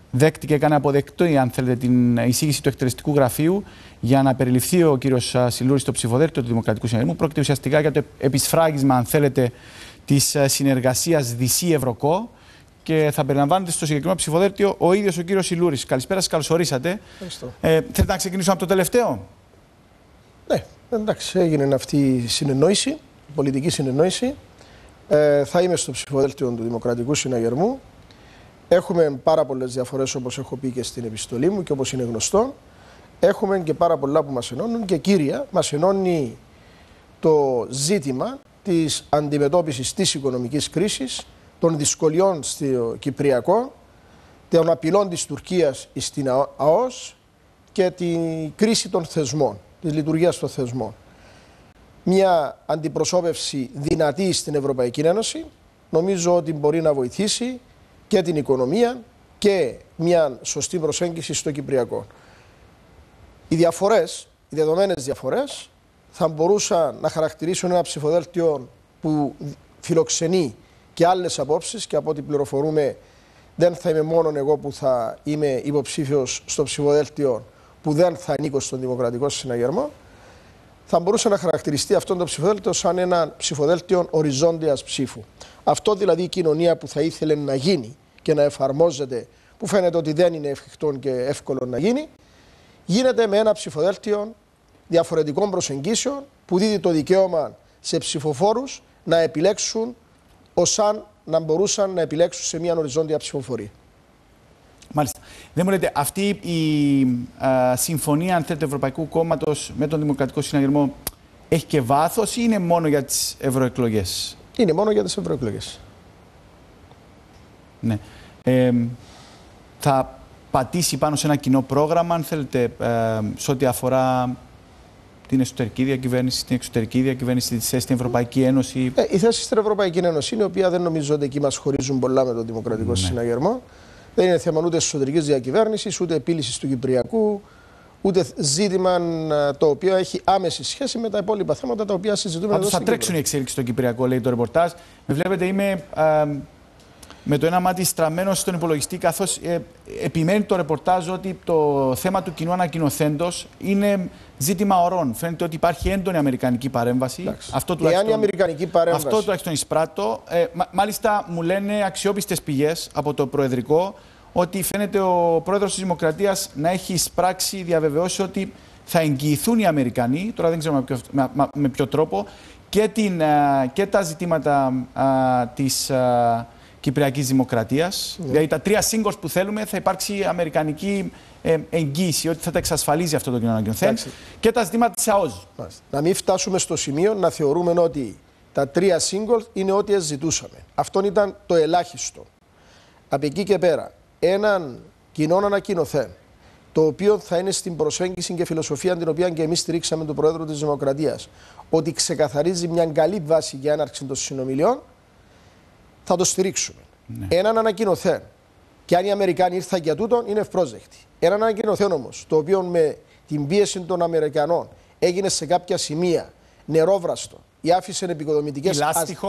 δέχτηκε, έκανε αποδεκτό, αν θέλετε, την εισήγηση του εκτελεστικού γραφείου για να περιληφθεί ο κύριος Σιλούρης στο ψηφοδέλτιο του Δημοκρατικού Συναγερμού. Πρόκειται ουσιαστικά για το επισφράγισμα, αν θέλετε, της συνεργασίας Δύση-Ευρωκό και θα περιλαμβάνεται στο συγκεκριμένο ψηφοδέλτιο ο ίδιος ο κύριος Σιλούρης. Καλησπέρα σας, καλώς ορίσατε. Θέλετε να ξεκινήσουμε από το τελευταίο? Ναι, εντάξει, έγινε αυτή η συνεννόηση, η πολιτική συνεννόηση. Θα είμαι στο ψηφοδέλτιο του Δημοκρατικού Συναγερμού. Έχουμε πάρα πολλές διαφορές, όπως έχω πει και στην επιστολή μου και όπως είναι γνωστό. Έχουμε και πάρα πολλά που μας ενώνουν και κύρια μας ενώνει το ζήτημα της αντιμετώπισης της οικονομικής κρίσης, των δυσκολιών στο Κυπριακό, των απειλών της Τουρκίας στην ΑΟΣ και την κρίση των θεσμών, της λειτουργίας των θεσμών. Μια αντιπροσώπευση δυνατή στην Ευρωπαϊκή Ένωση νομίζω ότι μπορεί να βοηθήσει και την οικονομία και μια σωστή προσέγγιση στο Κυπριακό. Οι διαφορές, οι δεδομένες διαφορές θα μπορούσαν να χαρακτηρίσουν ένα ψηφοδέλτιο που φιλοξενεί και άλλες απόψεις και από ό,τι πληροφορούμε δεν θα είμαι μόνο εγώ που θα είμαι υποψήφιος στο ψηφοδέλτιο που δεν θα ανήκω στον Δημοκρατικό Συναγερμό. Θα μπορούσε να χαρακτηριστεί αυτό το ψηφοδέλτιο σαν ένα ψηφοδέλτιο οριζόντιας ψήφου. Αυτό δηλαδή η κοινωνία που θα ήθελε να γίνει και να εφαρμόζεται, που φαίνεται ότι δεν είναι εφικτό και εύκολο να γίνει, γίνεται με ένα ψηφοδέλτιο διαφορετικών προσεγγίσεων που δίδει το δικαίωμα σε ψηφοφόρους να επιλέξουν ως αν να μπορούσαν να επιλέξουν σε μια οριζόντια ψηφοφορία. Μάλιστα. Δεν μου λέτε, αυτή η συμφωνία, αν θέλετε, του Ευρωπαϊκού Κόμματος με τον Δημοκρατικό Συναγερμό έχει και βάθος ή είναι μόνο για τις ευρωεκλογές? Είναι μόνο για τις ευρωεκλογές. Ναι. Θα πατήσει πάνω σε ένα κοινό πρόγραμμα, αν θέλετε, σε ό,τι αφορά την εσωτερική διακυβέρνηση, την εξωτερική διακυβέρνηση, τη θέση στην Ευρωπαϊκή Ένωση? Η θέση στην Ευρωπαϊκή Ένωση είναι η οποία δεν νομίζω ότι εκεί μας χωρίζουν πολλά με τον Δημοκρατικό Συναγερμό. Δεν είναι θέμα ούτε εσωτερικής διακυβέρνησης, ούτε επίλυσης του Κυπριακού, ούτε ζήτημα το οποίο έχει άμεση σχέση με τα υπόλοιπα θέματα τα οποία συζητούμε εδώ. Θα τρέξουν οι εξέλιξεις στο Κυπριακό, λέει το ρεπορτάζ. Με βλέπετε, είμαι με το ένα μάτι στραμμένο στον υπολογιστή, καθώς επιμένει το ρεπορτάζ ότι το θέμα του κοινού ανακοινωθέντος είναι ζήτημα ωρών. Φαίνεται ότι υπάρχει έντονη αμερικανική παρέμβαση. Αυτό τουλάχιστον εισπράττω. Μάλιστα, μου λένε αξιόπιστες πηγές από το Προεδρικό ότι φαίνεται ο πρόεδρος της Δημοκρατίας να έχει εισπράξει διαβεβαιώσει ότι θα εγγυηθούν οι Αμερικανοί, τώρα δεν ξέρω με ποιο τρόπο, και τα ζητήματα της Κυπριακής Δημοκρατίας. Δηλαδή τα τρία singles που θέλουμε θα υπάρξει αμερικανική εγγύηση ότι θα τα εξασφαλίζει αυτό το κοινό ανακοινωθέν και τα ζητήματα της ΑΟΣ. Να μην φτάσουμε στο σημείο να θεωρούμε ότι τα τρία singles είναι ό,τι ζητούσαμε. Αυτό ήταν το ελάχιστο. Από εκεί και πέρα, έναν κοινό ανακοινωθέν, το οποίο θα είναι στην προσέγγιση και φιλοσοφία την οποία και εμείς στηρίξαμε τον Πρόεδρο της Δημοκρατίας, ότι ξεκαθαρίζει μια καλή βάση για έναρξη των συνομιλιών, θα το στηρίξουμε. Ναι. Έναν ανακοινωθέν, και αν οι Αμερικάνοι ήρθαν για τούτον, είναι ευπρόσδεκτοι. Έναν ανακοινωθέν όμως, το οποίο με την πίεση των Αμερικανών έγινε σε κάποια σημεία νερόβραστο ή άφησε επικοδομητικές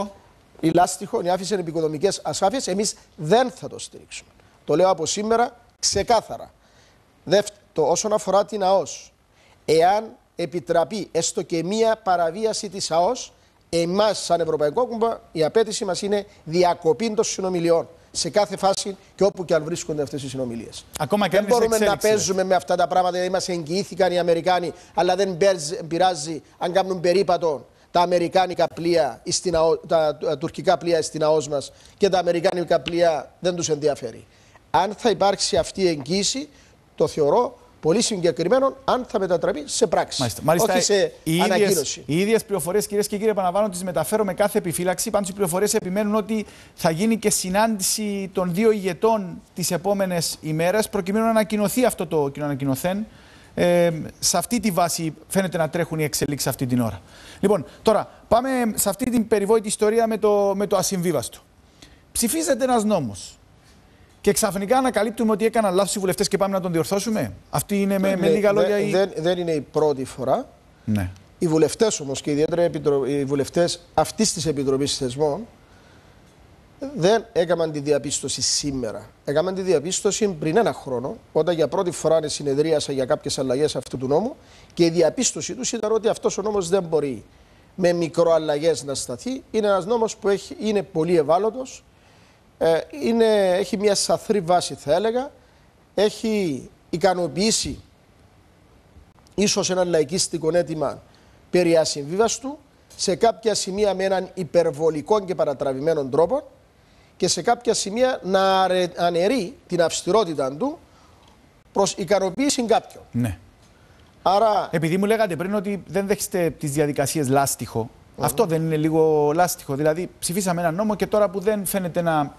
ασάφειες, εμείς δεν θα το στηρίξουμε. Το λέω από σήμερα ξεκάθαρα. Όσον αφορά την ΑΟΣ, εάν επιτραπεί έστω και μία παραβίαση της ΑΟΣ, εμάς σαν Ευρωπαϊκό Κόμμα η απέτηση μας είναι διακοπή των συνομιλιών σε κάθε φάση και όπου και αν βρίσκονται αυτές οι συνομιλίες. Δεν μπορούμε να παίζουμε με αυτά τα πράγματα, δηλαδή μας εγγυήθηκαν οι Αμερικάνοι, αλλά δεν πειράζει αν κάνουν περίπατο τα αμερικάνικα πλοία, τα τουρκικά πλοία στην ΑΟΣ μας και τα αμερικάνικα πλοία δεν τους ενδιαφέρει. Αν θα υπάρξει αυτή η εγγύηση, το θεωρώ πολύ συγκεκριμένο, αν θα μετατραπεί σε πράξη. Μάλιστα, όχι σε ανακοίνωση. Οι ίδιες πληροφορίες, κυρίες και κύριοι, επαναλαμβάνω, τις μεταφέρω με κάθε επιφύλαξη. Πάντως, οι πληροφορίες επιμένουν ότι θα γίνει και συνάντηση των δύο ηγετών τις επόμενες ημέρες, προκειμένου να ανακοινωθεί αυτό το κοινό ανακοινωθέν. Σε αυτή τη βάση φαίνεται να τρέχουν οι εξελίξεις αυτή την ώρα. Λοιπόν, τώρα πάμε σε αυτή την περιβόητη ιστορία με το ασυμβίβαστο. Ψηφίζεται ένας νόμος. Και ξαφνικά ανακαλύπτουμε ότι έκαναν λάθος οι βουλευτές και πάμε να τον διορθώσουμε. Αυτή είναι με λίγα λόγια. Δεν είναι η πρώτη φορά. Ναι. Οι βουλευτές όμως και ιδιαίτερα οι βουλευτές αυτής της Επιτροπής Θεσμών Δεν έκαναν τη διαπίστωση σήμερα. Έκαναν τη διαπίστωση πριν ένα χρόνο, όταν για πρώτη φορά συνεδρίασα για κάποιες αλλαγές αυτού του νόμου και η διαπίστωση τους ήταν ότι αυτός ο νόμος δεν μπορεί με μικροαλλαγές να σταθεί. Είναι ένας νόμος που είναι πολύ ευάλωτος, έχει μια σαθρή βάση θα έλεγα, έχει ικανοποιήσει ίσως ένα λαϊκίστικο αίτημα περί ασυμβίβαστου, σε κάποια σημεία με έναν υπερβολικό και παρατραβημένο τρόπο και σε κάποια σημεία να αναιρεί την αυστηρότητα του προς ικανοποίηση κάποιων. Ναι. Άρα... Επειδή μου λέγατε πριν ότι δεν δέχεστε τις διαδικασίες λάστιχο, αυτό δεν είναι λίγο λάστιχο? Δηλαδή ψηφίσαμε ένα νόμο και τώρα που δεν φαίνεται να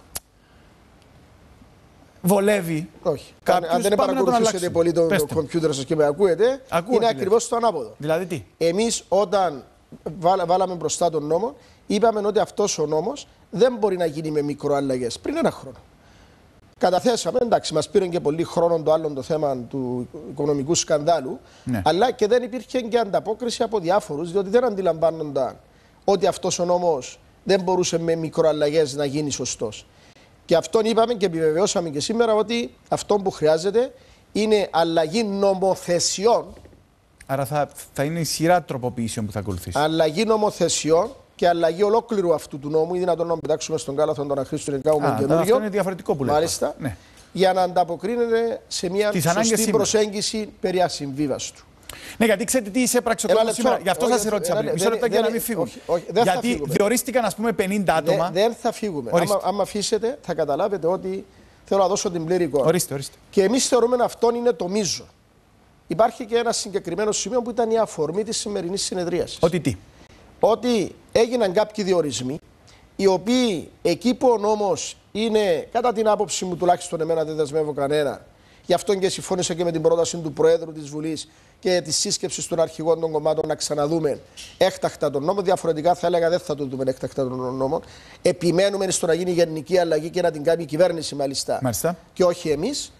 βολεύει. Όχι. Αν δεν παρακολουθήσετε πολύ το κομπιούτερ σας και με ακούετε, είναι ακριβώς το ανάποδο. Δηλαδή τι? Εμείς όταν βάλαμε μπροστά τον νόμο, είπαμε ότι αυτός ο νόμος δεν μπορεί να γίνει με μικροαλλαγές. Πριν ένα χρόνο. Καταθέσαμε, εντάξει, μας πήρε και πολύ χρόνο το άλλο το θέμα του οικονομικού σκανδάλου, ναι. Αλλά και δεν υπήρχε και ανταπόκριση από διάφορους, διότι δεν αντιλαμβάνονταν ότι αυτός ο νόμος δεν μπορούσε με μικροαλλαγές να γίνει σωστός. Και αυτόν είπαμε και επιβεβαιώσαμε και σήμερα ότι αυτό που χρειάζεται είναι αλλαγή νομοθεσιών. Άρα θα είναι η σειρά τροποποιήσεων που θα ακολουθήσει. Αλλαγή νομοθεσιών και αλλαγή ολόκληρου αυτού του νόμου. Είναι δυνατόν να πετάξουμε στον κάλαθο τον Αχρήστο και κάνουμε καινούριο. Αυτό είναι διαφορετικό που λέτε. Μάλιστα. Ναι. Για να ανταποκρίνεται σε μια σωστή προσέγγιση περί ασυμβίβαστου. Ναι, γιατί ξέρετε τι έπραξε ο κόσμος σήμερα. Γι' αυτό σας ερώτησα πριν. Μισό λεπτό για να μην φύγουν. Γιατί διορίστηκαν, ας πούμε, 50 άτομα. Δεν θα φύγουμε. Αν αφήσετε, θα καταλάβετε ότι θέλω να δώσω την πλήρη εικόνα. Ορίστε. Και εμείς θεωρούμε αυτό είναι το μείζο. Υπάρχει και ένα συγκεκριμένο σημείο που ήταν η αφορμή της σημερινής συνεδρίας. Ότι τι? Ότι έγιναν κάποιοι διορισμοί, οι οποίοι εκεί που ο νόμος είναι, κατά την άποψη μου τουλάχιστον εμένα δεν δεσμεύω κανένα, γι' αυτό και συμφώνησα και με την πρόταση του Προέδρου της Βουλής και τη σύσκεψη των αρχηγών των κομμάτων να ξαναδούμε έκτακτα τον νόμο. Διαφορετικά θα έλεγα δεν θα το δούμε έκτακτα τον νόμο. Επιμένουμε στο να γίνει γενική αλλαγή και να την κάνει η κυβέρνηση μάλιστα. Και όχι εμείς.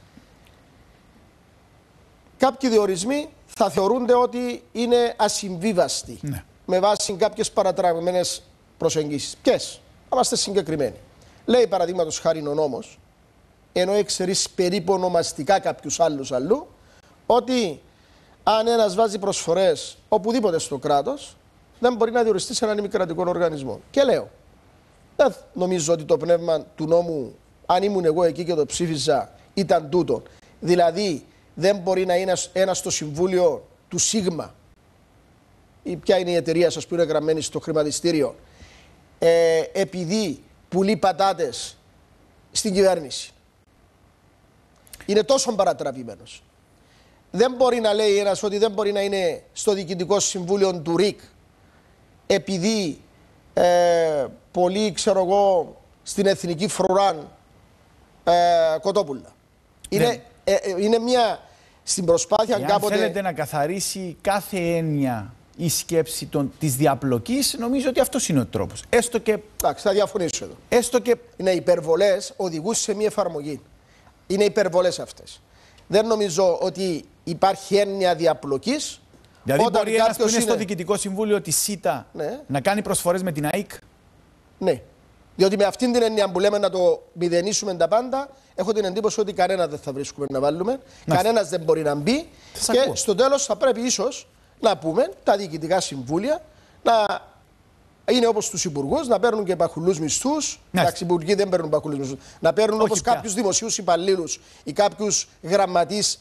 Κάποιοι διορισμοί θα θεωρούνται ότι είναι ασυμβίβαστοι. Ναι. Με βάση κάποιες παρατραβημένες προσεγγίσεις. Ποιες? Θα είμαστε συγκεκριμένοι. Λέει παραδείγματος χάρη ο νόμος, ενώ εξαιρείς περίπου ονομαστικά κάποιους άλλους αλλού, ότι αν ένας βάζει προσφορές οπουδήποτε στο κράτος, δεν μπορεί να διοριστεί σε έναν ημικρατικό οργανισμό. Και λέω, δεν νομίζω ότι το πνεύμα του νόμου, αν ήμουν εγώ εκεί και το ψήφιζα, ήταν τούτο. Δηλαδή, δεν μπορεί να είναι ένα στο συμβούλιο του ΣΥΓΜΑ, ή ποια είναι η εταιρεία σας που είναι γραμμένη στο χρηματιστήριο, επειδή πουλεί πατάτες στην κυβέρνηση. Είναι τόσο παρατραβημένος. Δεν μπορεί να λέει ένας ότι δεν μπορεί να είναι στο διοικητικό συμβούλιο του ΡΙΚ επειδή πολλοί, ξέρω εγώ, στην εθνική φρουράν κοτόπουλα. Είναι μια στην προσπάθεια κάποτε... Αν θέλετε να καθαρίσει κάθε έννοια η σκέψη της διαπλοκής, νομίζω ότι αυτός είναι ο τρόπος. Έστω και... Εντάξει, θα διαφωνήσω εδώ. Έστω και... Είναι υπερβολές, οδηγούν σε μια εφαρμογή. Είναι υπερβολές αυτές. Δεν νομίζω ότι υπάρχει έννοια διαπλοκής. Δηλαδή μπορεί ένας που είναι στο Διοικητικό Συμβούλιο της ΣΥΤΑ να κάνει προσφορές με την ΑΕΚ. Ναι. Διότι με αυτήν την έννοια που λέμε να το μηδενίσουμε τα πάντα, έχω την εντύπωση ότι κανένα δεν θα βρίσκουμε να βάλουμε. Κανένας δεν μπορεί να μπει. Και στο τέλος θα πρέπει ίσως να πούμε τα διοικητικά συμβούλια να είναι όπως τους υπουργούς, να παίρνουν και παχουλούς μισθούς. Εντάξει, οι υπουργοί δεν παίρνουν παχουλούς μισθούς. Να παίρνουν όπως κάποιους δημοσίους υπαλλήλους ή κάποιους γραμματείς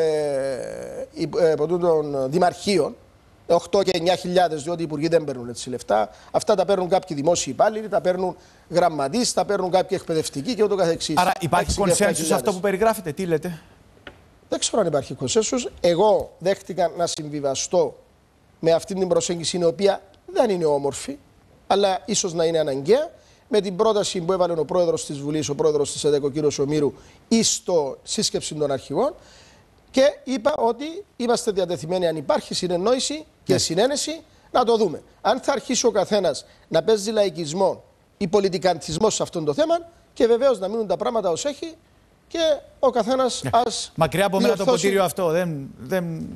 των δημαρχείων, 8 και 9 χιλιάδες, διότι οι υπουργοί δεν παίρνουν έτσι λεφτά. Αυτά τα παίρνουν κάποιοι δημόσιοι υπάλληλοι, τα παίρνουν γραμματείς, τα παίρνουν κάποιοι εκπαιδευτικοί και ούτω καθεξής. Άρα υπάρχει κονσένσους σε αυτό που περιγράφετε, τι λέτε? Δεν ξέρω αν υπάρχει κονσένσους. Εγώ δέχτηκα να συμβιβαστώ με αυτή την προσέγγιση, η οποία δεν είναι όμορφη, αλλά ίσως να είναι αναγκαία, με την πρόταση που έβαλε ο πρόεδρος της Βουλής, ο πρόεδρος της ΕΔΕΚ, ο κ. Ομήρου, ή στο σύσκεψη των αρχηγών. Και είπα ότι είμαστε διατεθειμένοι, αν υπάρχει συνεννόηση και συνένεση, να το δούμε. Αν θα αρχίσει ο καθένας να παίζει λαϊκισμό ή πολιτικαντισμό σε αυτό το θέμα, και βεβαίως να μείνουν τα πράγματα ως έχει και ο καθένας ας. Μακριά από μένα το ποτήριο αυτό.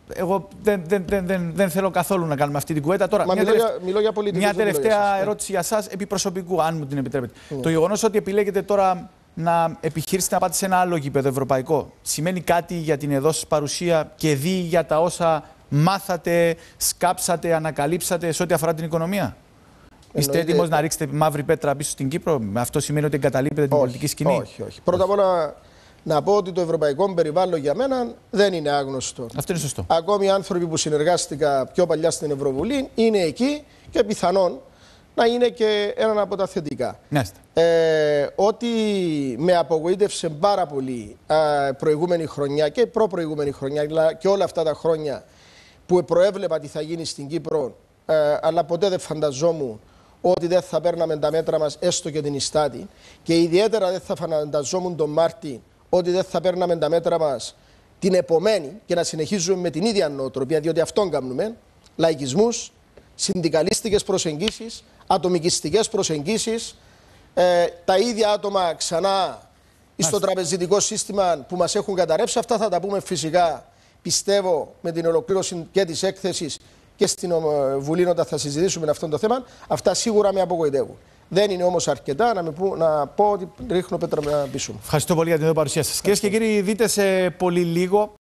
εγώ δεν θέλω καθόλου να κάνουμε αυτή την κουβέντα. Τώρα, μιλώ για πολιτικούς, μια τελευταία ερώτηση για εσάς, επί προσωπικού, αν μου την επιτρέπετε. Το γεγονός ότι επιλέγετε τώρα να επιχειρήσετε να πάτε σε ένα άλλο γήπεδο ευρωπαϊκό, σημαίνει κάτι για την εδώ σας παρουσία και δει για τα όσα μάθατε, σκάψατε, ανακαλύψατε σε ό,τι αφορά την οικονομία? Είστε έτοιμος να ρίξετε μαύρη πέτρα πίσω στην Κύπρο? Αυτό σημαίνει ότι εγκαταλείπετε την πολιτική σκηνή? Όχι. Πρώτα απ' όλα να πω ότι το ευρωπαϊκό περιβάλλον για μένα δεν είναι άγνωστο. Αυτό είναι σωστό. Ακόμη οι άνθρωποι που συνεργάστηκα πιο παλιά στην Ευρωβουλή είναι εκεί και πιθανόν να είναι και ένα από τα θετικά. Ότι με απογοήτευσε πάρα πολύ προηγούμενη χρονιά και προπροηγούμενη χρονιά και όλα αυτά τα χρόνια που προέβλεπα τι θα γίνει στην Κύπρο, αλλά ποτέ δεν φανταζόμουν ότι δεν θα παίρναμε τα μέτρα μας έστω και την Ιστάτη, και ιδιαίτερα δεν θα φανταζόμουν τον Μάρτι ότι δεν θα παίρναμε τα μέτρα μας την επομένη και να συνεχίζουμε με την ίδια νοοτροπία, διότι αυτόν κάνουμε, λαϊκισμούς, συνδικαλίστικες προσεγγίσεις, ατομικιστικές προσεγγίσεις, τα ίδια άτομα ξανά στο τραπεζιτικό σύστημα που μας έχουν καταρρεύσει. Αυτά θα τα πούμε φυσικά, πιστεύω, με την ολοκλήρωση και της έκθεσης και στην Βουλή όταν θα συζητήσουμε αυτό το θέμα. Αυτά σίγουρα με απογοητεύουν. Δεν είναι όμως αρκετά να πω ότι ρίχνω πέτρα πίσω. Ευχαριστώ πολύ για την παρουσία σας. Κυρίες και κύριοι, δείτε σε πολύ λίγο